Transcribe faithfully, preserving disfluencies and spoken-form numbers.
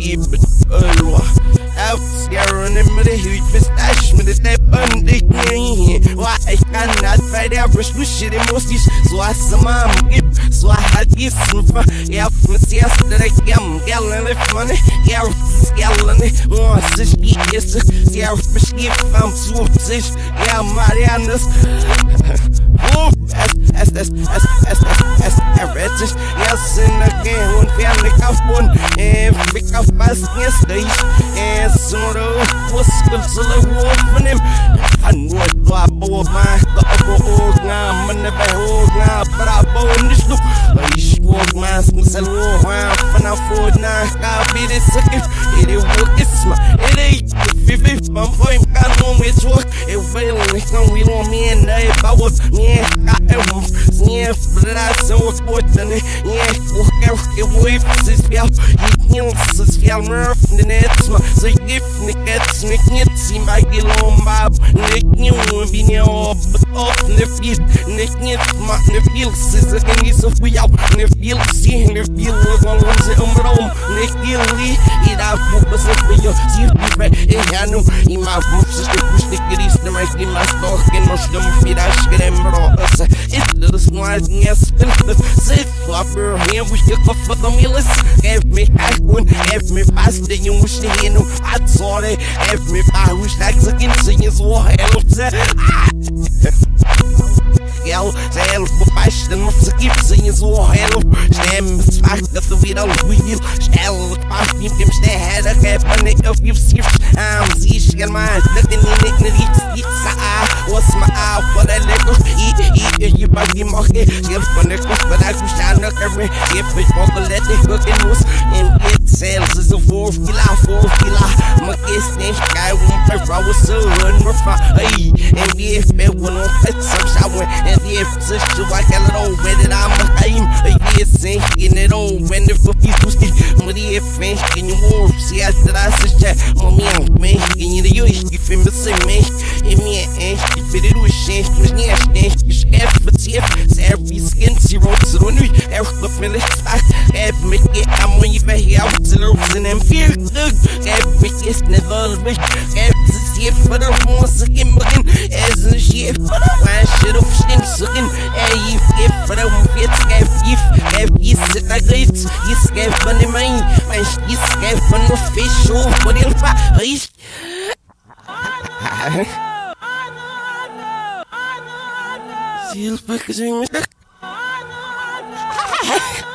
give it out there on the middle, he was dash with the step on the knee. Why I cannot fight every shit in most is so I some give so I had this for yeah, from yesterday, I'm gallon of money, yeah, gallon once this is yeah, I'm so sick, yeah, Mariana's. Oh, as as as as as as as yes, and again, one family of one, and pick up my yesterday, and soon was the war for him. I know it, I bought my old now, man, never hold now, but I bought this look. I spoke my small around, and I fought now, I'll be the second. It is what it's my, it ain't the fifth, my point, got on with work, it will, it's no, we don't mean that if I was, yeah, I am, yeah, but I so important, yeah, walk out, it waves, it's fell, you know, it's fell, murph, and it's my, so if Nick gets Nick, it's in my long bob, Nick, you won't be near all, but off in the field, Nick, it's my, the field, scissors, and he's a we out, and the field, seeing the field, one was it on Rome, Nick, you leave, it out, was it for your, see if you read, and I know, in my roof, sister, push the goodies, the right in my stock, and most of them feet, I should get them raw, it's the smart, yes, and the safe flopper, here we took off for the meals, have me, I wouldn't have me fast, then you wish to hear no, I saw it, have me, I wish I could get singing, so I love that. Yell, sail, passion, what's the keep singing so hello? Stem, smack the wheel, wheel, shell, pass him, him, stay head, a cap, and it of you see, I'm sick, and my nothing in it, it's ah, what's my eye, what I let go, eat, eat, you buy him, okay, you'll find it, but I wish I knock every, if it walk, let it cook and was, and it sells as a four killer, four killer, my kiss, I won't pay for our soul, and we're fine, and if it will not fit some shower. And if such a white hell where that I'm a time, a year sinking it all when the fifties was it. But if making you war, see after I such that, mommy, I'm making you the use, you feel the same man. And me and she fit it with shame, was near shame, you scared for teeth, every skin zero to the new, every family, I have me get, I'm when you feel here, I was in the roots and I'm fear good, every kiss never wish, every see for the once again, as a shit, but I should have seen. Sucking, hey, if for the one fit, if if if you sit like this, you scared from the main, man, you scared from the fish, or what the fuck, see you back as